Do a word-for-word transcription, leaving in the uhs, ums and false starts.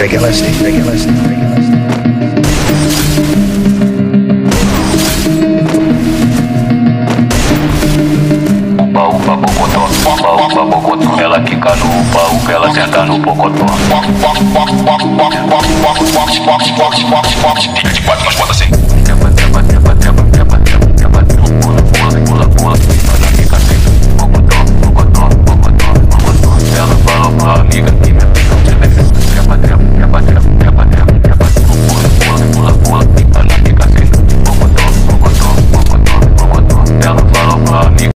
Take L S D, take L S D, take L S D. Upa-upa bocotó, upa-upa bocotó. Ela quica no upa-upa, ela senta no bocotó.